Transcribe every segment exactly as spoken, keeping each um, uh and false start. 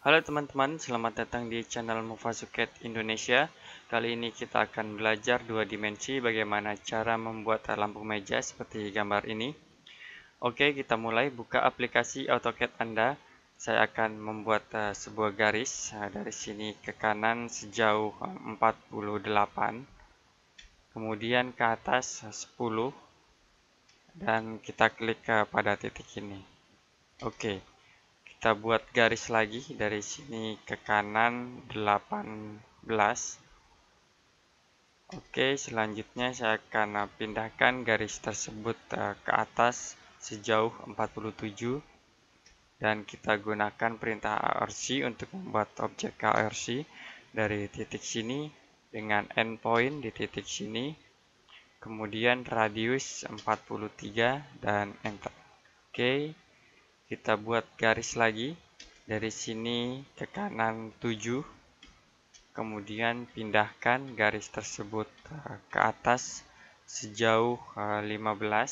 Halo teman-teman, selamat datang di channel Mufasuket Indonesia. Kali ini kita akan belajar dua dimensi bagaimana cara membuat lampu meja seperti gambar ini. Oke, kita mulai. Buka aplikasi AutoCAD Anda. Saya akan membuat uh, sebuah garis uh, dari sini ke kanan sejauh uh, empat puluh delapan. Kemudian ke atas uh, sepuluh. Dan kita klik uh, pada titik ini. Oke. Kita buat garis lagi dari sini ke kanan delapan belas. Oke, selanjutnya saya akan pindahkan garis tersebut ke atas sejauh empat puluh tujuh dan kita gunakan perintah A R C untuk membuat objek A R C dari titik sini dengan endpoint di titik sini, kemudian radius empat puluh tiga dan enter. Oke. Kita buat garis lagi dari sini ke kanan tujuh, kemudian pindahkan garis tersebut ke atas sejauh lima belas.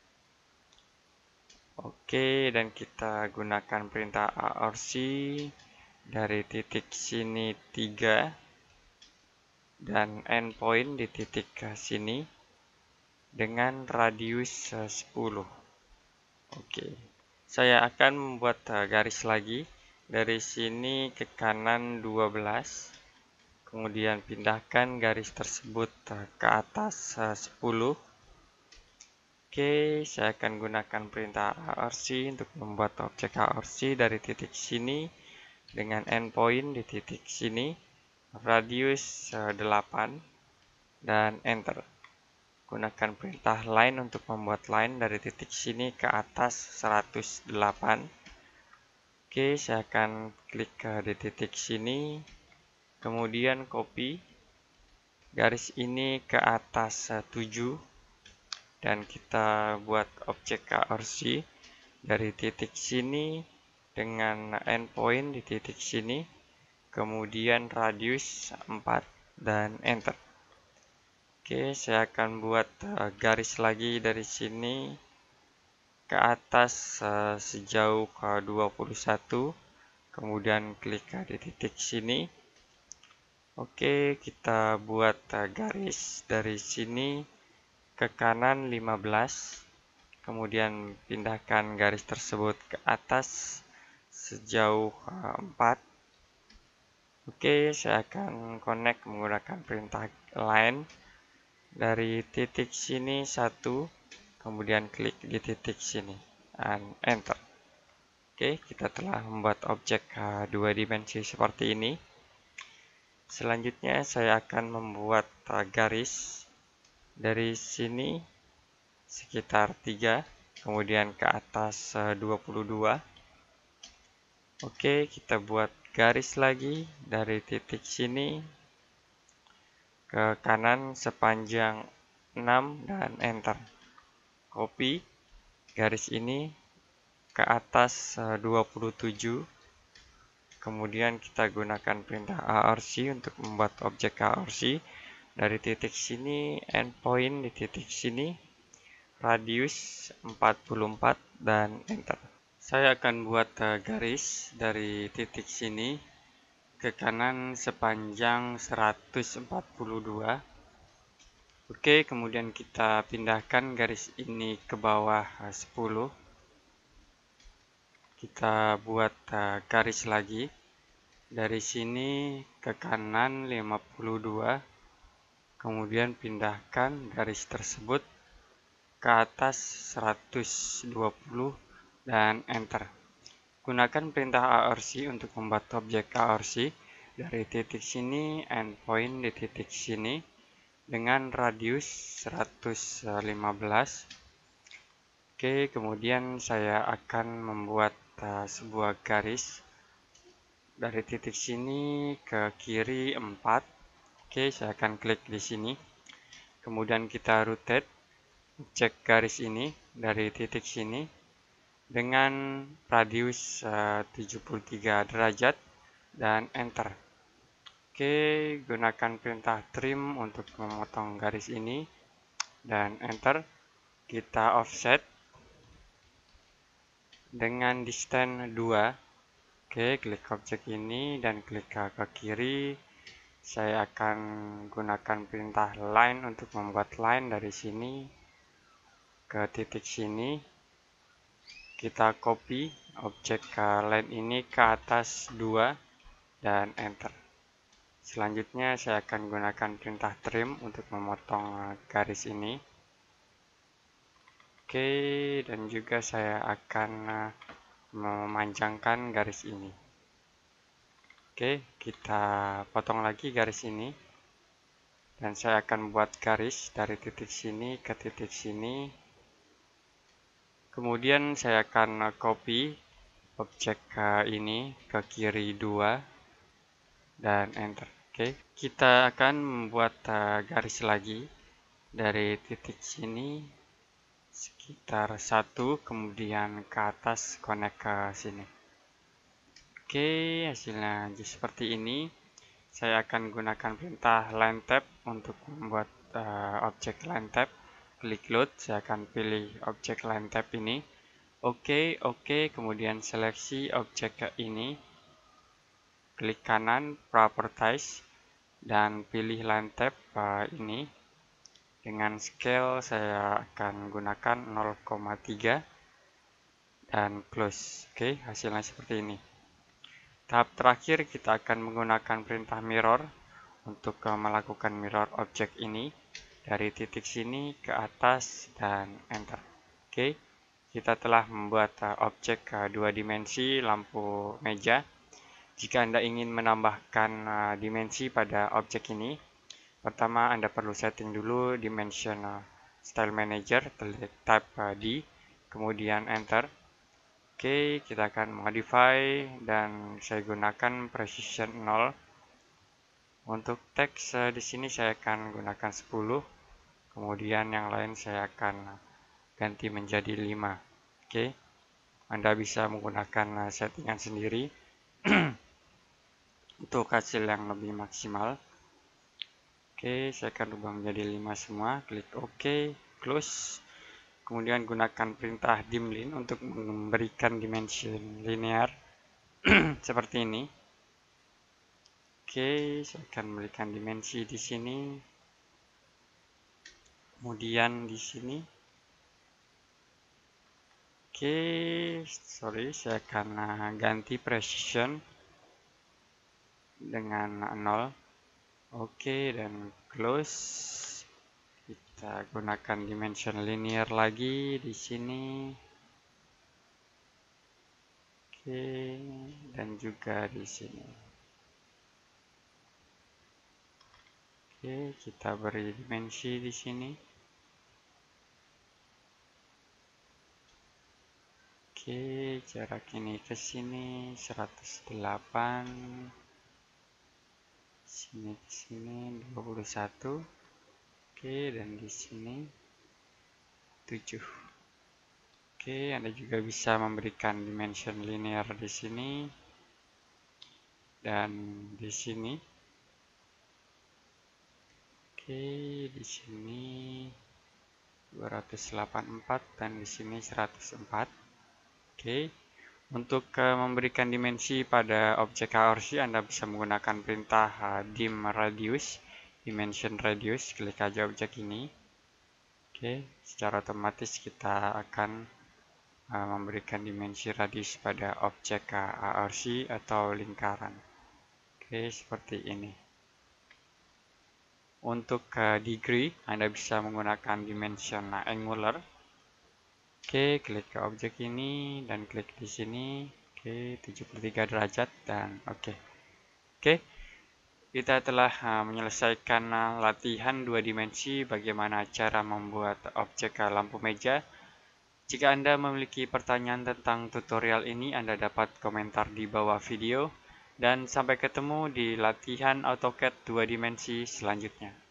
Oke, dan kita gunakan perintah A R C dari titik sini tiga dan endpoint di titik sini dengan radius sepuluh. Oke. Saya akan membuat garis lagi dari sini ke kanan dua belas, kemudian pindahkan garis tersebut ke atas sepuluh. Oke, saya akan gunakan perintah A R C untuk membuat objek A R C dari titik sini dengan endpoint di titik sini, radius delapan, dan enter. Gunakan perintah line untuk membuat line dari titik sini ke atas seratus delapan. Oke, saya akan klik di titik sini, kemudian copy garis ini ke atas tujuh, dan kita buat objek A R C dari titik sini dengan endpoint di titik sini, kemudian radius empat, dan enter. Oke, saya akan buat garis lagi dari sini ke atas uh, sejauh uh, dua puluh satu, kemudian klik uh, di titik sini. Oke, kita buat uh, garis dari sini ke kanan lima belas, kemudian pindahkan garis tersebut ke atas sejauh uh, empat. Oke, saya akan connect menggunakan perintah line dari titik sini satu, kemudian klik di titik sini dan enter. Oke, kita telah membuat objek uh, dua dimensi seperti ini. Selanjutnya saya akan membuat uh, garis dari sini sekitar tiga, kemudian ke atas uh, dua puluh dua. Oke, kita buat garis lagi dari titik sini ke kanan sepanjang enam dan enter. Copy garis ini ke atas uh, dua puluh tujuh, kemudian kita gunakan perintah A R C untuk membuat objek A R C dari titik sini, endpoint di titik sini, radius empat puluh empat, dan enter. Saya akan buat uh, garis dari titik sini ke kanan sepanjang seratus empat puluh dua. Oke, kemudian kita pindahkan garis ini ke bawah uh, sepuluh. Kita buat uh, garis lagi dari sini ke kanan lima puluh dua, kemudian pindahkan garis tersebut ke atas seratus dua puluh dan enter. Gunakan perintah A R C untuk membuat objek A R C dari titik sini, endpoint di titik sini dengan radius seratus lima belas. Oke, kemudian saya akan membuat uh, sebuah garis dari titik sini ke kiri empat. Oke, saya akan klik di sini. Kemudian kita rotate, cek garis ini dari titik sini dengan radius uh, tujuh puluh tiga derajat dan enter. Oke, gunakan perintah trim untuk memotong garis ini dan enter. Kita offset dengan distance dua. Oke, klik objek ini dan klik ke, ke kiri. Saya akan gunakan perintah line untuk membuat line dari sini ke titik sini. Kita copy objek line ini ke atas dua dan enter. Selanjutnya saya akan gunakan perintah trim untuk memotong garis ini. Oke, dan juga saya akan memanjangkan garis ini. Oke, kita potong lagi garis ini. Dan saya akan buat garis dari titik sini ke titik sini. Kemudian saya akan copy objek ini ke kiri dua dan enter. Oke, kita akan membuat garis lagi dari titik sini sekitar satu, kemudian ke atas connect ke sini. Oke, hasilnya seperti ini. Saya akan gunakan perintah line tab untuk membuat uh, objek line tab. Klik load, saya akan pilih objek line tab ini. Oke, oke, kemudian seleksi objek ini. Klik kanan, properties, dan pilih line tab uh, ini. Dengan scale saya akan gunakan nol koma tiga dan close. Oke, hasilnya seperti ini. Tahap terakhir kita akan menggunakan perintah mirror untuk melakukan mirror objek ini dari titik sini ke atas dan enter. Oke, kita telah membuat objek dua dimensi lampu meja. Jika Anda ingin menambahkan dimensi pada objek ini, pertama Anda perlu setting dulu dimension style manager, klik tab D, kemudian enter. Oke, kita akan modify dan saya gunakan precision nol. Untuk teks uh, di sini saya akan gunakan sepuluh. Kemudian yang lain saya akan ganti menjadi lima. Oke. Anda bisa menggunakan uh, settingan sendiri untuk hasil yang lebih maksimal. Oke, saya akan ubah menjadi lima semua. Klik OK, close. Kemudian gunakan perintah dimline untuk memberikan dimension linear seperti ini. Oke, saya akan memberikan dimensi di sini. Kemudian di sini. Oke, sorry, saya akan ganti precision dengan nol. Oke, dan close. Kita gunakan dimension linear lagi di sini. Oke, dan juga di sini. Oke, kita beri dimensi di sini. Oke, jarak ini ke sini seratus delapan. Sini ke sini dua puluh satu. Oke, dan di sini tujuh. Oke, Anda juga bisa memberikan dimension linear di sini dan di sini. Oke, di sini dua ratus delapan puluh empat dan di sini seratus empat. Oke, untuk uh, memberikan dimensi pada objek A R C Anda bisa menggunakan perintah uh, dim radius, dimension radius. Klik aja objek ini. Oke, secara otomatis kita akan uh, memberikan dimensi radius pada objek uh, A R C atau lingkaran. Oke, seperti ini. Untuk uh, degree, Anda bisa menggunakan dimension uh, angular. Oke, klik ke objek ini dan klik di sini. Oke, tujuh puluh tiga derajat dan oke. Oke, kita telah uh, menyelesaikan uh, latihan dua dimensi bagaimana cara membuat objek uh, lampu meja. Jika Anda memiliki pertanyaan tentang tutorial ini, Anda dapat komentar di bawah video. Dan sampai ketemu di latihan AutoCAD dua dimensi selanjutnya.